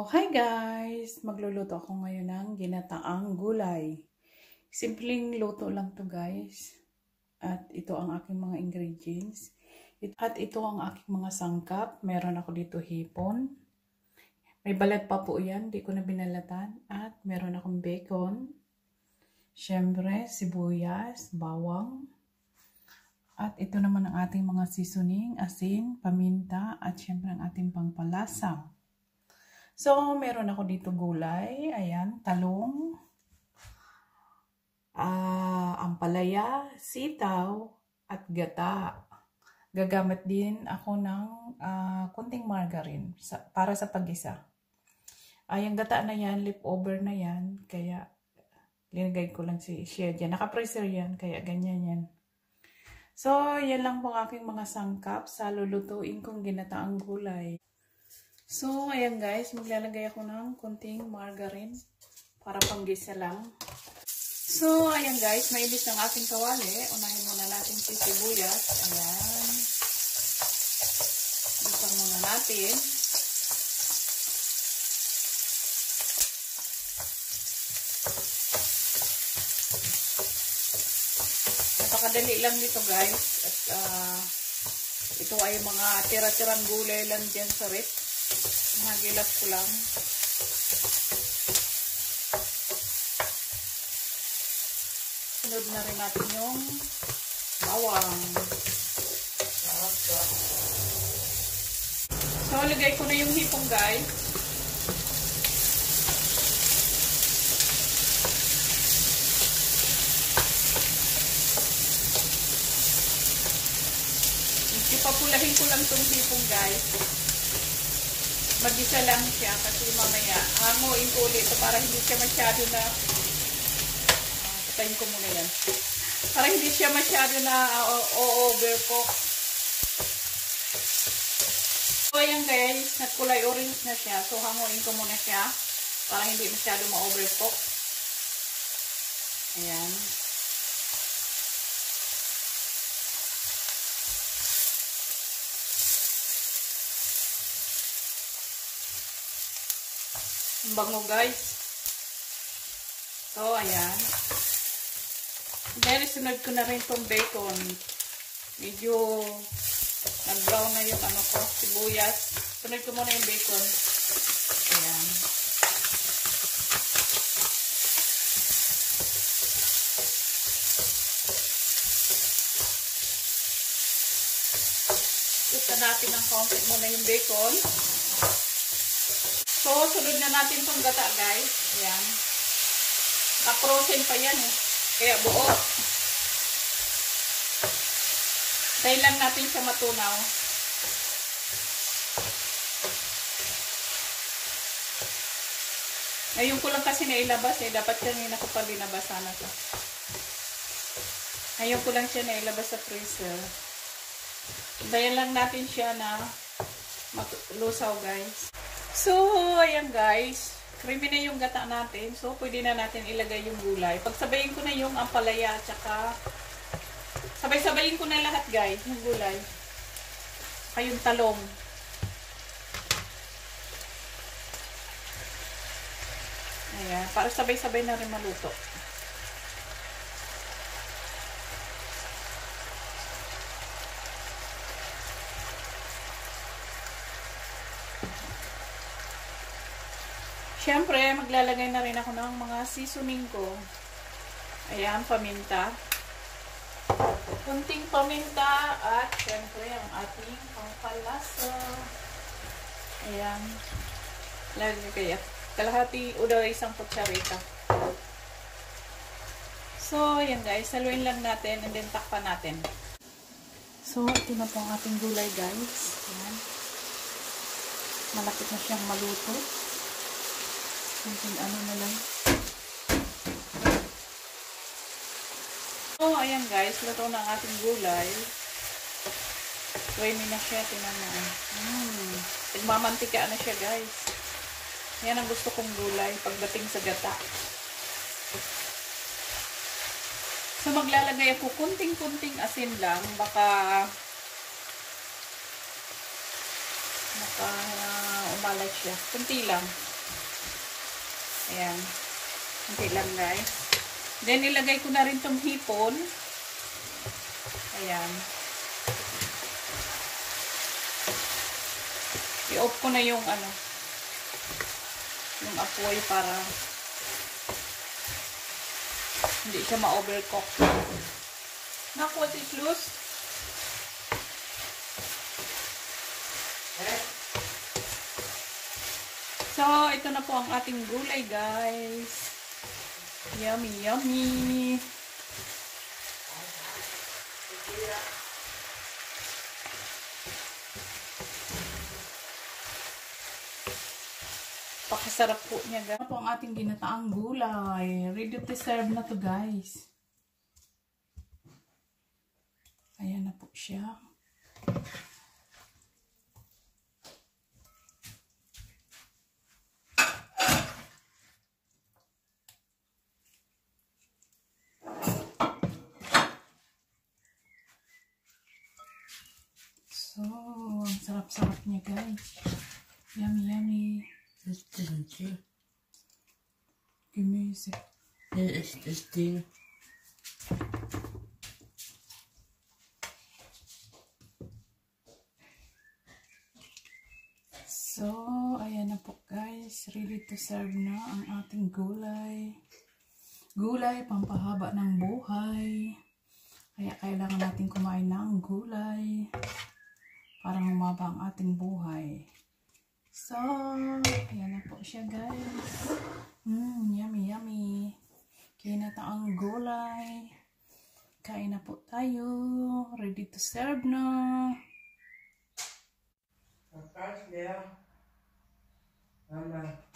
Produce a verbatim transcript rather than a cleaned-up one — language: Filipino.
Hi guys! Magluluto ako ngayon ng ginataang gulay. Simpleng luto lang to guys. At ito ang aking mga ingredients. At ito ang aking mga sangkap. Meron ako dito hipon. May balat pa po yan. Di ko na binalatan. At meron akong bacon. Siyempre, sibuyas, bawang. At ito naman ang ating mga seasoning, asin, paminta, at siyempre ang ating pangpalasa. So, meron ako dito gulay. Ayan, talong, uh, ampalaya, sitaw, at gata. Gagamit din ako ng uh, kunting margarine sa, para sa pag-isa. Ay, ang gata na yan, leftover na yan. Kaya, linagay ko lang si siya dyan. Naka-freezer yan, kaya ganyan yan. So, yan lang po aking mga sangkap sa lulutuin kong ginataang gulay. So, ayan guys, maglalagay ako ng konting margarine para panggisa lang. So, ayan guys, mainit ng ating kawali. Unahin muna natin si sibuyas. Ayan. Isang muna natin. Napakadali lang dito guys. At uh, ito ay mga tira-tirang gulay lang dyan sa rep. Nagilas ko lang. Sunod na rin natin yung bawang. So, lagay ko na yung hipong guys. Ipapulahin ko lang itong hipong guys. Mag-isa lang siya kasi mamaya hanguin ko ulit ito para hindi siya masyado na uh, patayin ko muna yan para hindi siya masyado na uh, o-overcook. So ayan guys, nagkulay orange na siya, so hanguin ko muna siya para hindi masyado ma-overcook. Ayan. Ang bango guys. So, ayan. Then, sunod ko na rin itong bacon. Medyo nag-brown na yung ano ko, sibuyas. Sunod ko muna yung bacon. Ayan. Gusto natin ng konti muna yung bacon. So, sunod na natin itong gata, guys. Ayan. Naka-frozen pa yan, eh. Kaya buo. Dahil lang natin siya matunaw. Ngayon ko lang kasi nailabas, eh. Dapat siya ngayon ako pa linabas sana to. Ngayon ko lang siya nailabas sa freezer. Dahil lang natin siya na lusaw, guys. So, ayan guys, creamy na yung gata natin. So, pwede na natin ilagay yung gulay. Pagsabayin ko na yung ampalaya at saka sabay-sabayin ko na lahat guys, yung gulay. Saka yung talong. Ayan, para sabay-sabay na rin maluto. Siyempre, maglalagay na rin ako ng mga seasoning ko. Ayan, paminta. Kunting paminta at siyempre ang ating pangpalasa. Ayan. Lagay kaya. Kalahati o daw isang kutsarita. So, ayan guys. Saluin lang natin and then takpan natin. So, ito na po ang ating gulay guys. Ayan. Malapit na siyang maluto. Kunting ano na lang. So, ayan guys. Luto na ang ating gulay. Creamy na siya. Tinan mo. Hmm. Nagmamantika na siya guys. Yan ang gusto kong gulay pagdating sa gata. So, maglalagay ako kunting-kunting asin lang. Baka baka uh, umalat siya. Kunti lang. Ayan. Okay lang guys. Then ilagay ko na rin tong hipon. Ayan. I-off ko na yung ano, yung apoy para hindi siya ma-overcook. Nak, what is loose? So, ito na po ang ating gulay, guys. Yummy, yummy. Pakasarap po niya, guys. Ito po ang ating ginataang gulay. Ready to serve na to, guys. Ayan na po siya. So, ang sarap-sarap niya, guys. Yummy, yummy. Das ist Gemüse. Das ist das Ding. So, ayan na po guys. Ready to serve na ang ating gulay. Gulay, pampahaba ng buhay. Kaya kailangan natin kumain ng gulay para humaba ang ating buhay. So, ayan na po siya guys. Mmm, yummy, yummy. Kinataang gulay. Kain na po tayo. Ready to serve na. Was war's leer? Mama.